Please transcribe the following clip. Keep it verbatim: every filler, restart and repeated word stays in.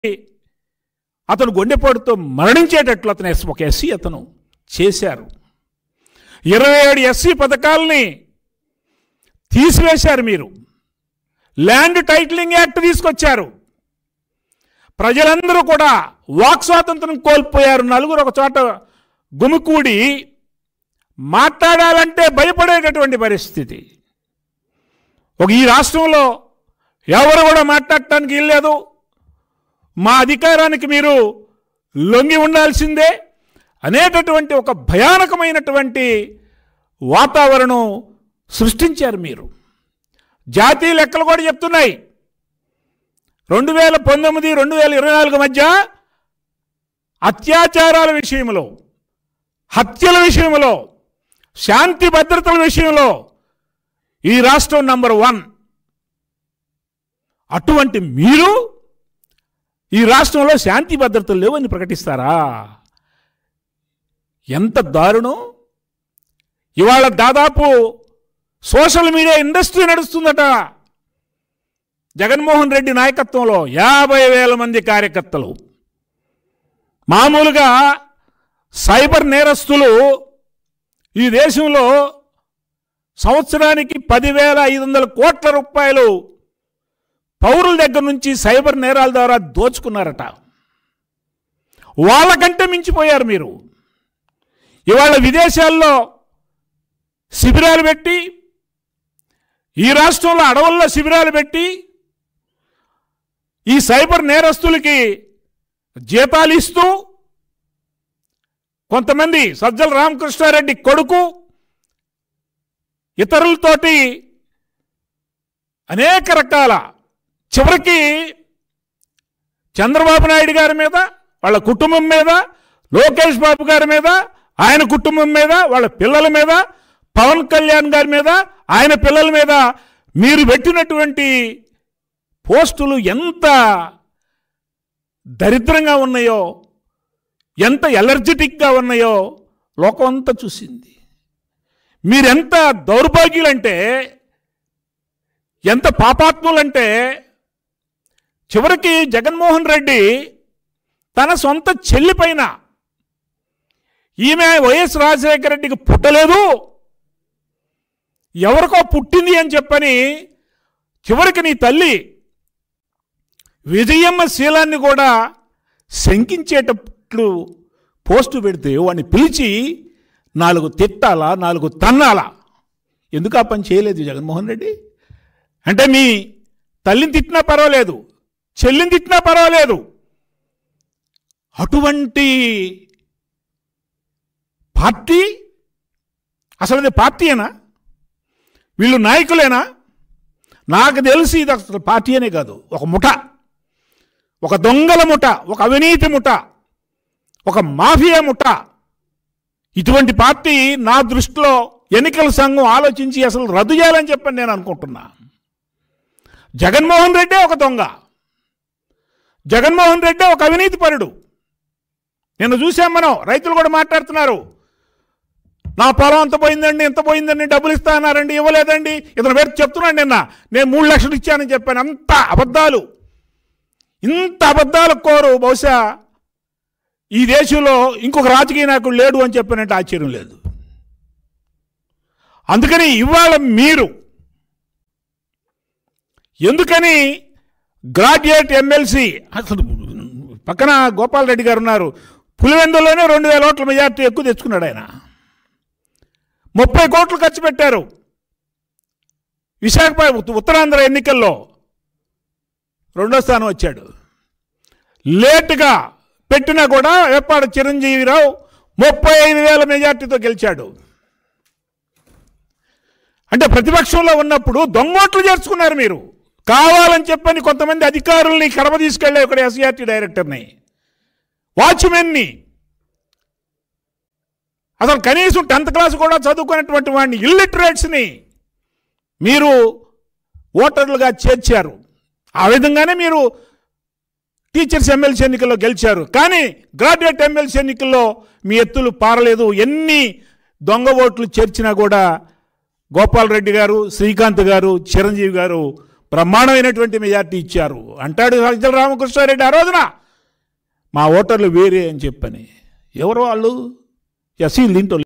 అతను గుండెపోటుతో మరణించేటట్లు అతను ఒక ఎస్సీ అతను చేశారు. ఇరవై ఏడు ఎస్సీ పథకాలని తీసివేశారు మీరు. ల్యాండ్ టైటిలింగ్ యాక్ట్ తీసుకొచ్చారు. ప్రజలందరూ కూడా వాక్ స్వాతంత్రం కోల్పోయారు. నలుగురు ఒక చోట గుమికూడి మాట్లాడాలంటే భయపడేటటువంటి పరిస్థితి. ఒక ఈ రాష్ట్రంలో ఎవరు కూడా మాట్లాడటానికి వీల్లేదు. మా అధికారానికి మీరు లొంగి ఉండాల్సిందే అనేటటువంటి ఒక భయానకమైనటువంటి వాతావరణం సృష్టించారు మీరు. జాతీయ లెక్కలు కూడా చెప్తున్నాయి, రెండు వేల పంతొమ్మిది రెండు వేల ఇరవై నాలుగు మధ్య అత్యాచారాల విషయంలో, హత్యల విషయంలో, శాంతి భద్రతల విషయంలో ఈ రాష్ట్రం నంబర్ వన్. అటువంటి మీరు ఈ రాష్ట్రంలో శాంతి భద్రతలు లేవని ప్రకటిస్తారా? ఎంత దారుణం! ఇవాళ దాదాపు సోషల్ మీడియా ఇండస్ట్రీ నడుస్తుందట. జగన్మోహన్ రెడ్డి నాయకత్వంలో యాభై వేల మంది కార్యకర్తలు. మామూలుగా సైబర్ నేరస్తులు ఈ దేశంలో సంవత్సరానికి పదివేల ఐదు వందల కోట్ల రూపాయలు పౌరుల దగ్గర నుంచి సైబర్ నేరాల ద్వారా దోచుకున్నారట. వాళ్ళకంటే మించిపోయారు మీరు. ఇవాళ విదేశాల్లో శిబిరాలు పెట్టి, ఈ రాష్ట్రంలో అడవుల్లో శిబిరాలు పెట్టి ఈ సైబర్ నేరస్తులకి జీతాలు ఇస్తూ, కొంతమంది సజ్జల రామకృష్ణారెడ్డి కొడుకు ఇతరులతోటి అనేక రకాల, చివరికి చంద్రబాబు నాయుడు గారి మీద, వాళ్ళ కుటుంబం మీద, లోకేష్ బాబు గారి మీద, ఆయన కుటుంబం మీద, వాళ్ళ పిల్లల మీద, పవన్ కళ్యాణ్ గారి మీద, ఆయన పిల్లల మీద మీరు పెట్టినటువంటి పోస్టులు ఎంత దరిద్రంగా ఉన్నాయో, ఎంత ఎలర్జెటిక్గా ఉన్నాయో లోకం అంతా చూసింది. మీరెంత దౌర్భాగ్యులంటే, ఎంత పాపాత్ములంటే, చివరికి జగన్మోహన్ రెడ్డి తన సొంత చెల్లి పైన, ఈమె వైఎస్ రాజశేఖర రెడ్డికి పుట్టలేదు, ఎవరికో పుట్టింది అని చెప్పని చివరికి నీ తల్లి విజయమ్మ శీలాన్ని కూడా శంకించేటట్లు పోస్టు పెడితే వాడిని పిలిచి నాలుగు తిట్టాలా, నాలుగు తన్నాలా? ఎందుకు ఆ పని చేయలేదు జగన్మోహన్ రెడ్డి? అంటే మీ తల్లిని తిట్టినా పర్వాలేదు, చెల్లిని తిట్టినా పర్వాలేదు, అటువంటి పార్టీ అసలు అది పార్టీయేనా? వీళ్ళు నాయకులేనా? నాకు తెలిసి ఇది అసలు పార్టీ అనే కాదు, ఒక ముఠ, ఒక దొంగల ముఠ, ఒక అవినీతి ముఠ, ఒక మాఫియా ముఠ. ఇటువంటి పార్టీ నా దృష్టిలో ఎన్నికల సంఘం ఆలోచించి అసలు రద్దు చేయాలని చెప్పని నేను అనుకుంటున్నా. జగన్మోహన్ రెడ్డే ఒక దొంగ, జగన్మోహన్ రెడ్డే ఒక అవినీతి పరుడు. నిన్న చూసాం మనం, రైతులు కూడా మాట్లాడుతున్నారు, నా పొలం అంత పోయిందండి, ఎంత పోయిందండి, డబ్బులు ఇస్తా అన్నారండి, ఇవ్వలేదండి, ఇతను పెట్టి చెప్తున్నాడు నిన్న నేను మూడు లక్షలు ఇచ్చానని చెప్పాను. అంత అబద్ధాలు, ఇంత అబద్ధాలు కోరు బహుశా ఈ దేశంలో ఇంకొక రాజకీయ నాయకుడు లేడు అని చెప్పినట్టు ఆశ్చర్యం లేదు. అందుకని ఇవాళ మీరు ఎందుకని గ్రాడ్యుయేట్ ఎమ్మెల్సీ, అసలు పక్కన గోపాల్ రెడ్డి గారు ఉన్నారు, పులివెందులోనే రెండు వేల ఓట్ల మెజార్టీ ఎక్కువ తెచ్చుకున్నాడు ఆయన. ముప్పై కోట్లు ఖర్చు పెట్టారు. విశాఖపట్నం ఉత్తరాంధ్ర ఎన్నికల్లో రెండో స్థానం వచ్చాడు. లేటుగా పెట్టినా కూడా ఏపాడు చిరంజీవిరావు ముప్పై ఐదు వేల మెజార్టీతో గెలిచాడు. అంటే ప్రతిపక్షంలో ఉన్నప్పుడు దొంగోట్లు చేర్చుకున్నారు మీరు. కావాలని చెప్పని కొంతమంది అధికారుల్ని కడప తీసుకెళ్లే ఒక ఎస్సీఆర్టీ డైరెక్టర్ని, వాచ్మెన్ని, అసలు కనీసం టెన్త్ క్లాస్ కూడా చదువుకున్నటువంటి వాడిని, ఇల్లిటరేట్స్ని మీరు ఓటర్లుగా చేర్చారు. ఆ విధంగానే మీరు టీచర్స్ ఎమ్మెల్సీ ఎన్నికల్లో గెలిచారు. కానీ గ్రాడ్యుయేట్ ఎమ్మెల్సీ ఎన్నికల్లో మీ ఎత్తులు పారలేదు. ఎన్ని దొంగ ఓట్లు చేర్చినా కూడా గోపాల్ రెడ్డి గారు, శ్రీకాంత్ గారు, చిరంజీవి గారు బ్రహ్మాండమైనటువంటి మెజార్టీ ఇచ్చారు అంటాడు సజ్జల రామకృష్ణారెడ్డి ఆ రోజున. మా ఓటర్లు వేరే అని చెప్పని. ఎవరు వాళ్ళు? ఎస్సీలు దీంట్లో